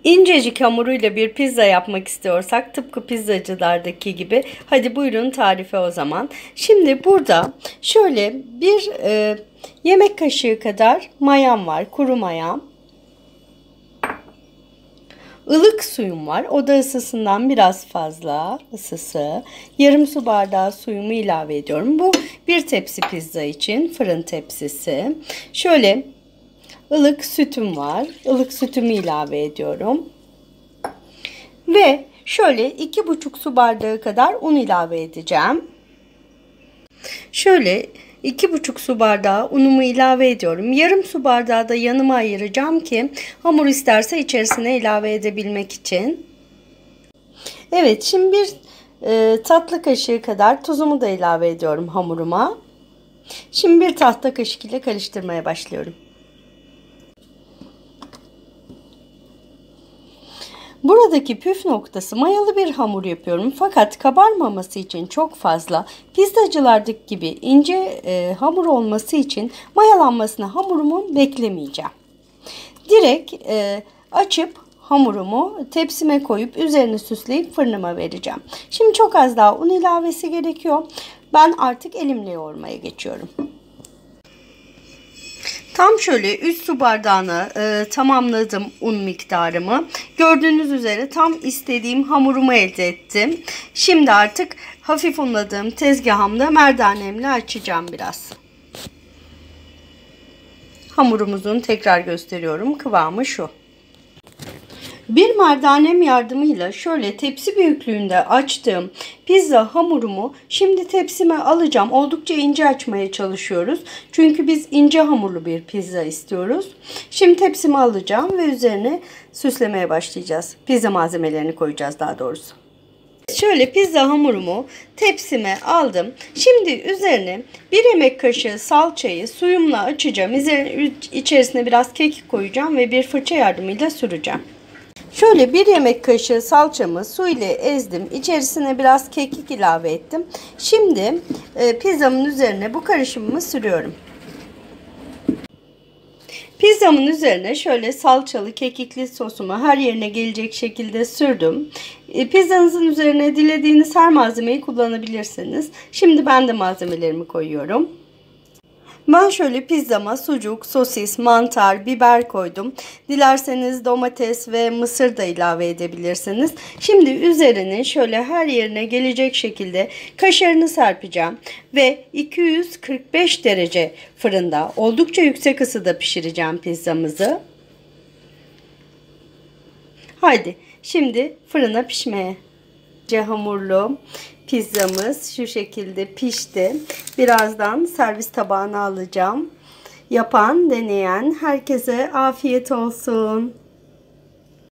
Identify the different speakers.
Speaker 1: İncecik hamuruyla bir pizza yapmak istiyorsak tıpkı pizzacılardaki gibi, hadi buyurun tarife o zaman. Şimdi burada şöyle bir yemek kaşığı kadar mayam var, kuru mayam. Ilık suyum var, oda ısısından biraz fazla ısısı. Yarım su bardağı suyumu ilave ediyorum. Bu bir tepsi pizza için, fırın tepsisi. Şöyle ılık sütüm var. Ilık sütümü ilave ediyorum. Ve şöyle 2,5 su bardağı kadar un ilave edeceğim. Şöyle 2,5 su bardağı unumu ilave ediyorum. Yarım su bardağı da yanıma ayıracağım ki hamur isterse içerisine ilave edebilmek için. Evet, şimdi bir tatlı kaşığı kadar tuzumu da ilave ediyorum hamuruma. Şimdi bir tahta kaşık ile karıştırmaya başlıyorum. Buradaki püf noktası, mayalı bir hamur yapıyorum fakat kabarmaması için çok fazla, pizzacılardaki gibi ince hamur olması için mayalanmasını hamurumu beklemeyeceğim. Direkt açıp hamurumu tepsime koyup üzerini süsleyip fırınıma vereceğim. Şimdi çok az daha un ilavesi gerekiyor. Ben artık elimle yoğurmaya geçiyorum. Tam şöyle 3 su bardağına tamamladım un miktarımı. Gördüğünüz üzere tam istediğim hamurumu elde ettim. Şimdi artık hafif unladığım tezgahımda merdanemle açacağım biraz. Hamurumuzun, tekrar gösteriyorum, kıvamı şu. Bir merdanem yardımıyla şöyle tepsi büyüklüğünde açtığım pizza hamurumu şimdi tepsime alacağım. Oldukça ince açmaya çalışıyoruz. Çünkü biz ince hamurlu bir pizza istiyoruz. Şimdi tepsime alacağım ve üzerine süslemeye başlayacağız. Pizza malzemelerini koyacağız daha doğrusu. Şöyle pizza hamurumu tepsime aldım. Şimdi üzerine bir yemek kaşığı salçayı suyumla açacağım. İçerisine biraz kekik koyacağım ve bir fırça yardımıyla süreceğim. Şöyle bir yemek kaşığı salçamı su ile ezdim. İçerisine biraz kekik ilave ettim. Şimdi pizzamın üzerine bu karışımımı sürüyorum. Pizzamın üzerine şöyle salçalı, kekikli sosumu her yerine gelecek şekilde sürdüm. Pizzanızın üzerine dilediğiniz her malzemeyi kullanabilirsiniz. Şimdi ben de malzemelerimi koyuyorum. Ben şöyle pizzama sucuk, sosis, mantar, biber koydum. Dilerseniz domates ve mısır da ilave edebilirsiniz. Şimdi üzerine şöyle her yerine gelecek şekilde kaşarını serpeceğim. Ve 245 derece fırında, oldukça yüksek ısıda pişireceğim pizzamızı. Haydi şimdi fırına pişmeye. Hamurlu pizzamız şu şekilde pişti. Birazdan servis tabağına alacağım. Yapan, deneyen herkese afiyet olsun.